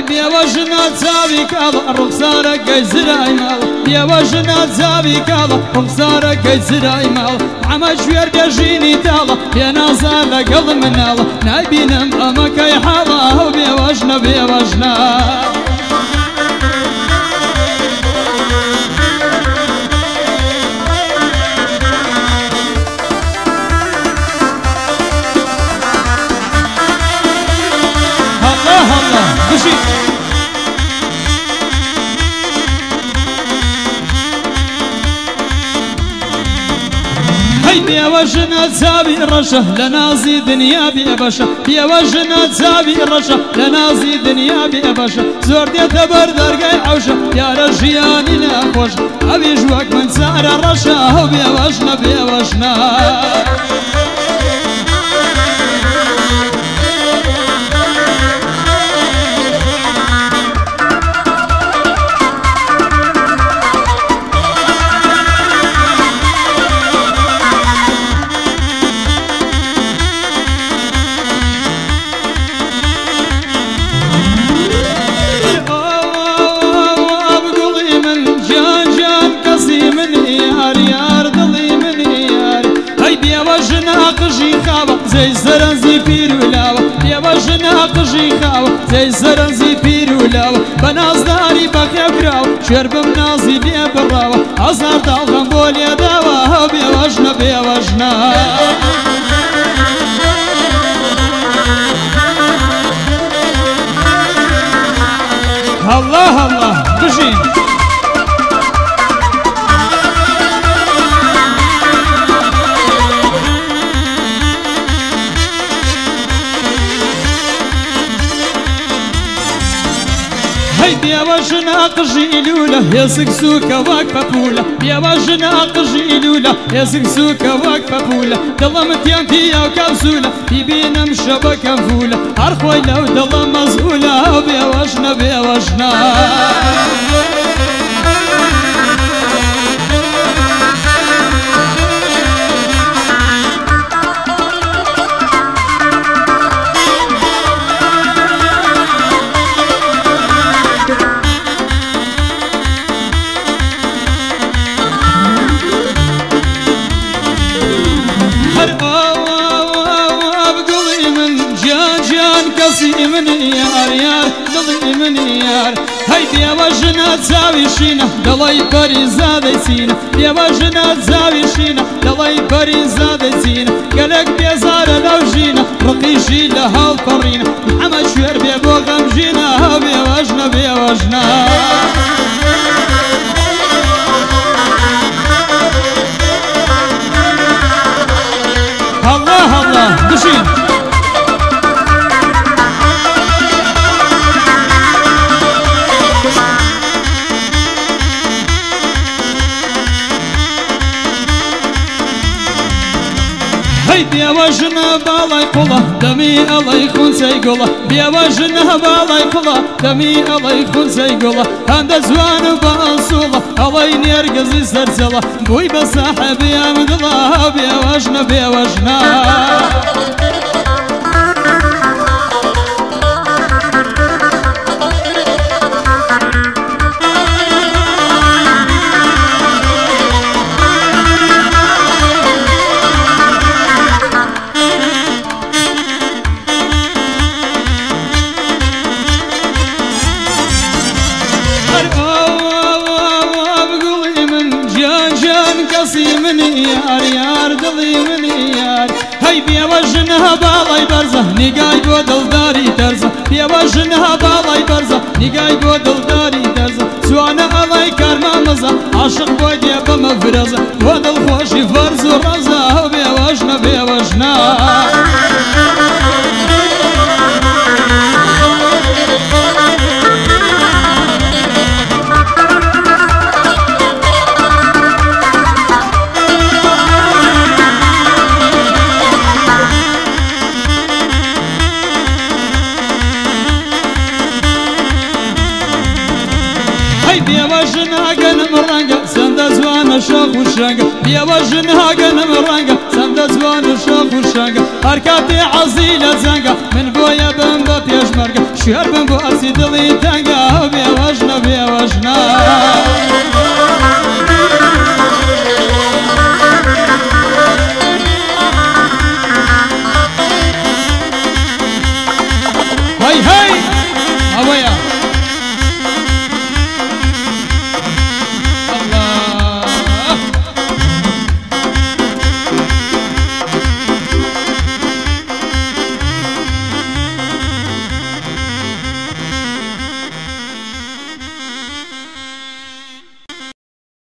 بێوەژنە چاوی کاڵە ڕوخسارەکەی زرای ماڵ بێوەژنە چاوی کاڵە ڕوخسارەکەی زرای ماڵ ئەمە شوێر بێژینی تاڵە پێنازا لەگەڵ مناڵە نایبینم ئەمەکەی حاڵە ئەو بێوەژنە بێوەژنە بێوەژنە چاوی ڕەشە لە نازی دنیا بێبەشە بێوەژنە چاوی ڕەشە لە نازی دنیا بێبەشە زۆر دێتە بەر دەرگای عەوشە یارە ژیانی نەخۆش ئەویش وەک من چارە ڕەشە ئەو بێوەژنە بێوەژنە زي زرنزي بيرولاوة يا وجنا قجي خاوة زي زرنزي بيرولاوة بناز داري بخيا براوة شرب بنازي بيا براوة أزار دالغم بوليا داوة بيا وجنا بيا وجنا الله الله بجين بێوەژنە قژی لولە هێزک سووکە وەک پەپولە بێوەژنە قژی لولە هێزک سووکە وەک پەپولە دڵم تیانتیە و کەوزولە بیبینم شەبەکەم فولە هەر خۆی لەو دڵە مەزولە ئەو بێوەژنە بێوەژنە من يار يار ضلي من يار هاي بێوەژنە چاوی شینە دڵی پەری زادەی چینە بێوەژنە چاوی شینە دڵی پەری زادەی چینە گەلێک بێزارە لەو ژینە ڕقیشی لە هەڵپەڕینە ئەمە شوێر بێ بۆ غەمژینە هەو بێوەژنە بێوەژنە الله الله بشین بێوەژنە باڵای قوڵە دەمی ئەڵەی خونچەی گوڵە بێوەژنە باڵای قوڵە دەمی ئەڵەی خونچەی گوڵە هەندە جوان و بەئەسوڵە ئەڵەی نێرگەزی سەرجەڵە بووی بە ساحێبی ئەم دڵە بێوەژنە بێوەژنە من يار يار دڵی من يار هەی بێوەژنە باڵای بەرزە نیگای بۆ دڵداری دەرزە بێوەژنە باڵای بەرزە نیگای بۆ دڵداری دەرزە جوانە ئەڵای کارمامەزە عاشق بۆی دێ بەمە فرەزە بۆ دڵخۆشی فەرز و ڕەزە ئەو بێوەژنە بێوەژنە بێوەژنە گەنم ڕەنگە چەندە جوانە شەق و شەنگە بێوەژنە گەنم ڕەنگە چەندە جوانە شەق و شەنگە هركاتي عزيلة زنقة من بويا بن بو بيشمرقة شوير بن بو أرسي دلي تنقة بيوجنا بيوجنا